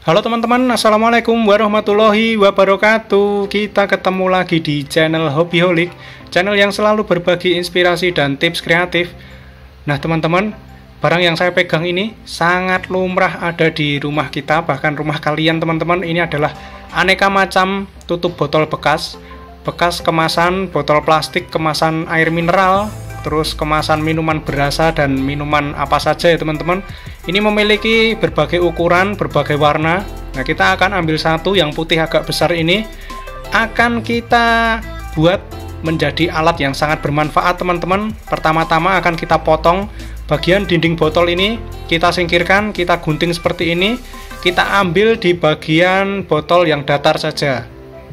Halo teman-teman, Assalamualaikum warahmatullahi wabarakatuh. Kita ketemu lagi di channel Hobbyholic, channel yang selalu berbagi inspirasi dan tips kreatif. Nah teman-teman, barang yang saya pegang ini sangat lumrah ada di rumah kita, bahkan rumah kalian teman-teman. Ini adalah aneka macam tutup botol bekas kemasan botol plastik, kemasan air mineral, terus kemasan minuman berasa dan minuman apa saja ya teman-teman. Ini memiliki berbagai ukuran, berbagai warna. Nah kita akan ambil satu yang putih agak besar ini, akan kita buat menjadi alat yang sangat bermanfaat teman-teman. Pertama-tama akan kita potong bagian dinding botol ini, kita singkirkan, kita gunting seperti ini. Kita ambil di bagian botol yang datar saja.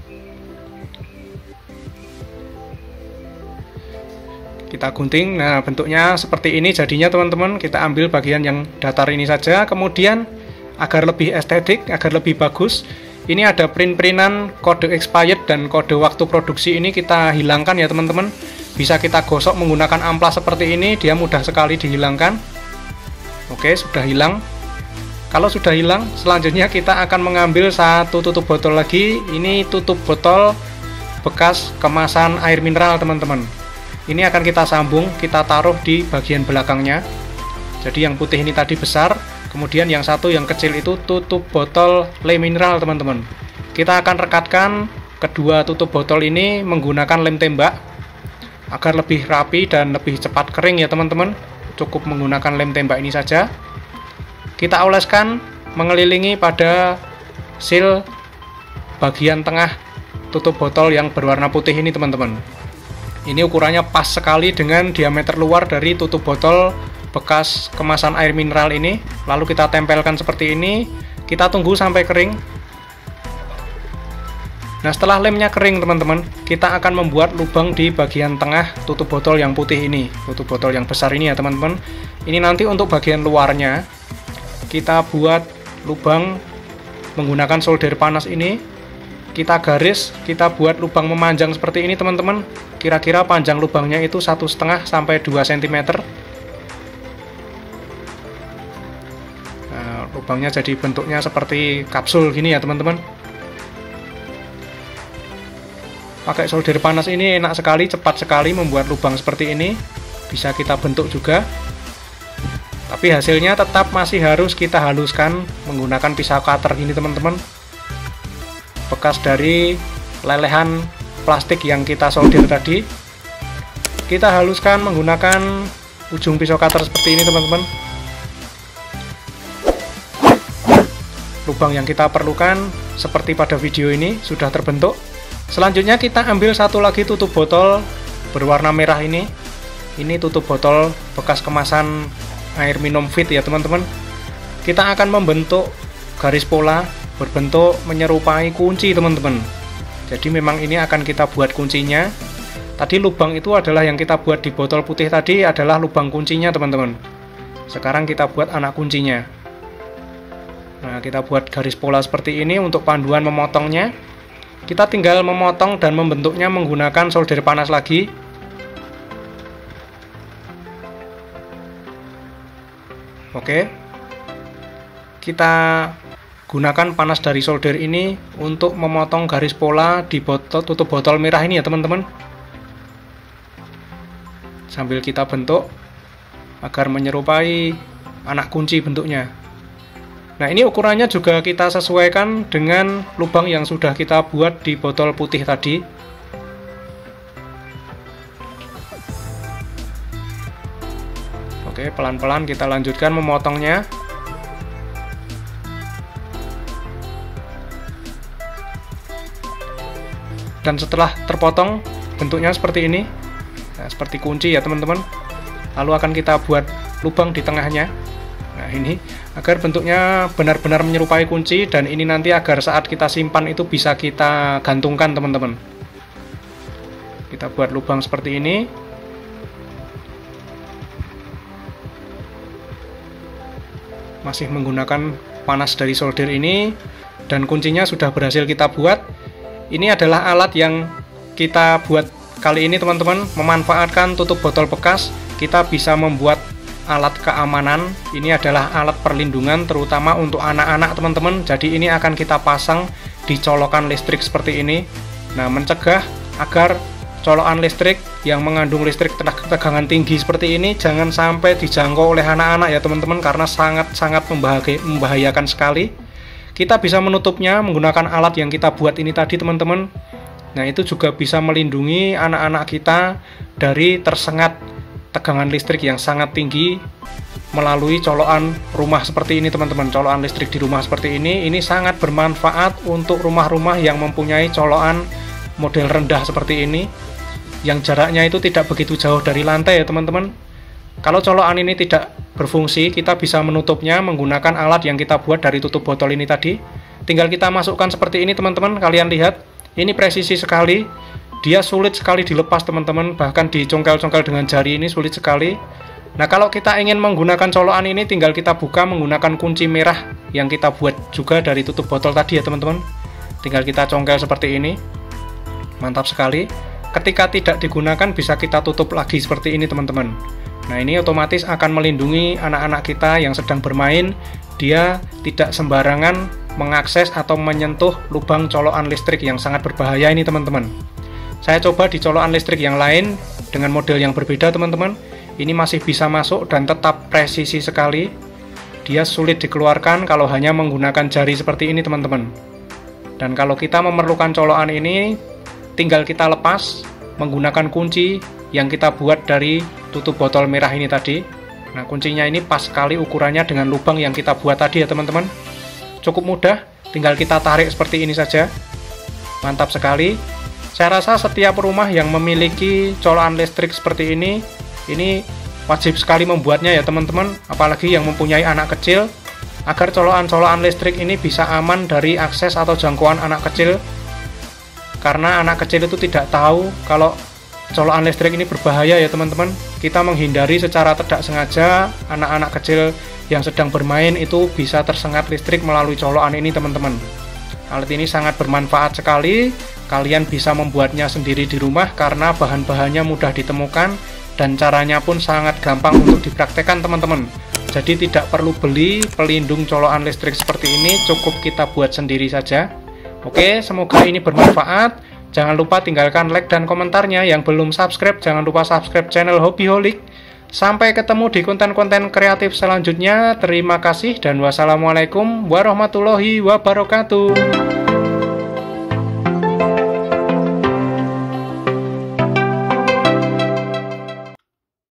Kita gunting, nah bentuknya seperti ini jadinya teman-teman. Kita ambil bagian yang datar ini saja. Kemudian agar lebih estetik, agar lebih bagus, ini ada print-printan kode expired dan kode waktu produksi. Ini kita hilangkan ya teman-teman. Bisa kita gosok menggunakan amplas seperti ini, dia mudah sekali dihilangkan. Oke, sudah hilang. Kalau sudah hilang, selanjutnya kita akan mengambil satu tutup botol lagi. Ini tutup botol bekas kemasan air mineral teman-teman. Ini akan kita sambung, kita taruh di bagian belakangnya. Jadi yang putih ini tadi besar, kemudian yang satu yang kecil itu tutup botol lem mineral teman-teman. Kita akan rekatkan kedua tutup botol ini menggunakan lem tembak agar lebih rapi dan lebih cepat kering ya teman-teman. Cukup menggunakan lem tembak ini saja. Kita oleskan mengelilingi pada seal bagian tengah tutup botol yang berwarna putih ini teman-teman. Ini ukurannya pas sekali dengan diameter luar dari tutup botol bekas kemasan air mineral ini. Lalu kita tempelkan seperti ini. Kita tunggu sampai kering. Nah setelah lemnya kering teman-teman, kita akan membuat lubang di bagian tengah tutup botol yang putih ini, tutup botol yang besar ini ya teman-teman. Ini nanti untuk bagian luarnya kita buat lubang menggunakan solder panas ini. Kita garis, kita buat lubang memanjang seperti ini teman-teman. Kira-kira panjang lubangnya itu 1,5 sampai 2 cm. Nah, lubangnya jadi bentuknya seperti kapsul gini ya teman-teman. Pakai solder panas ini enak sekali, cepat sekali membuat lubang seperti ini. Bisa kita bentuk juga. Tapi hasilnya tetap masih harus kita haluskan menggunakan pisau cutter ini teman-teman. Bekas dari lelehan plastik yang kita solder tadi, kita haluskan menggunakan ujung pisau cutter seperti ini teman-teman. Lubang yang kita perlukan seperti pada video ini sudah terbentuk. Selanjutnya kita ambil satu lagi tutup botol berwarna merah ini. Ini tutup botol bekas kemasan air minum fit ya teman-teman. Kita akan membentuk garis pola berbentuk menyerupai kunci teman-teman. Jadi memang ini akan kita buat kuncinya. Tadi lubang itu adalah yang kita buat di botol putih tadi adalah lubang kuncinya teman-teman. Sekarang kita buat anak kuncinya. Nah kita buat garis pola seperti ini untuk panduan memotongnya. Kita tinggal memotong dan membentuknya menggunakan solder panas lagi. Oke, kita gunakan panas dari solder ini untuk memotong garis pola di tutup botol merah ini ya teman-teman. Sambil kita bentuk agar menyerupai anak kunci bentuknya. Nah ini ukurannya juga kita sesuaikan dengan lubang yang sudah kita buat di botol putih tadi. Oke, pelan-pelan kita lanjutkan memotongnya. Dan setelah terpotong bentuknya seperti ini, nah, seperti kunci ya teman-teman. Lalu akan kita buat lubang di tengahnya. Nah ini agar bentuknya benar-benar menyerupai kunci, dan ini nanti agar saat kita simpan itu bisa kita gantungkan teman-teman. Kita buat lubang seperti ini. Masih menggunakan panas dari solder ini, dan kuncinya sudah berhasil kita buat. Ini adalah alat yang kita buat kali ini teman-teman, memanfaatkan tutup botol bekas. Kita bisa membuat alat keamanan. Ini adalah alat perlindungan terutama untuk anak-anak teman-teman. Jadi ini akan kita pasang di colokan listrik seperti ini. Nah, mencegah agar colokan listrik yang mengandung listrik tegangan tinggi seperti ini jangan sampai dijangkau oleh anak-anak ya teman-teman, karena sangat-sangat membahayakan sekali. Kita bisa menutupnya menggunakan alat yang kita buat ini tadi teman-teman. Nah, itu juga bisa melindungi anak-anak kita dari tersengat tegangan listrik yang sangat tinggi melalui colokan rumah seperti ini teman-teman. Colokan listrik di rumah seperti ini sangat bermanfaat untuk rumah-rumah yang mempunyai colokan model rendah seperti ini, yang jaraknya itu tidak begitu jauh dari lantai ya teman-teman. Kalau colokan ini tidak berfungsi, kita bisa menutupnya menggunakan alat yang kita buat dari tutup botol ini tadi. Tinggal kita masukkan seperti ini teman-teman. Kalian lihat, ini presisi sekali, dia sulit sekali dilepas teman-teman, bahkan dicongkel-congkel dengan jari ini sulit sekali. Nah, kalau kita ingin menggunakan colokan ini, tinggal kita buka menggunakan kunci merah yang kita buat juga dari tutup botol tadi ya teman-teman. Tinggal kita congkel seperti ini. Mantap sekali. Ketika tidak digunakan bisa kita tutup lagi seperti ini teman-teman. Nah, ini otomatis akan melindungi anak-anak kita yang sedang bermain. Dia tidak sembarangan mengakses atau menyentuh lubang colokan listrik yang sangat berbahaya ini teman-teman. Saya coba di colokan listrik yang lain dengan model yang berbeda teman-teman. Ini masih bisa masuk dan tetap presisi sekali. Dia sulit dikeluarkan kalau hanya menggunakan jari seperti ini teman-teman. Dan kalau kita memerlukan colokan ini, tinggal kita lepas menggunakan kunci yang kita buat dari tutup botol merah ini tadi. Nah, kuncinya ini pas sekali ukurannya dengan lubang yang kita buat tadi ya teman-teman. Cukup mudah, tinggal kita tarik seperti ini saja. Mantap sekali. Saya rasa setiap rumah yang memiliki colokan listrik seperti ini wajib sekali membuatnya ya teman-teman, apalagi yang mempunyai anak kecil, agar colokan listrik ini bisa aman dari akses atau jangkauan anak kecil. Karena anak kecil itu tidak tahu kalau colokan listrik ini berbahaya ya teman-teman. Kita menghindari secara tidak sengaja anak-anak kecil yang sedang bermain itu bisa tersengat listrik melalui colokan ini teman-teman. Alat ini sangat bermanfaat sekali. Kalian bisa membuatnya sendiri di rumah karena bahan-bahannya mudah ditemukan dan caranya pun sangat gampang untuk dipraktekkan teman-teman. Jadi tidak perlu beli pelindung colokan listrik seperti ini, cukup kita buat sendiri saja. Oke, semoga ini bermanfaat. Jangan lupa tinggalkan like dan komentarnya. Yang belum subscribe, jangan lupa subscribe channel Hobbyholic. Sampai ketemu di konten-konten kreatif selanjutnya. Terima kasih dan wassalamualaikum warahmatullahi wabarakatuh.